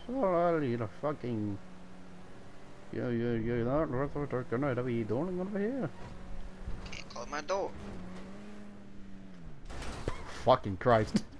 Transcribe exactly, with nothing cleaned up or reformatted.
Well, you know, fucking... You, you, you're not worth what they're gonna be doing over here. Can't close my door. Fucking Christ.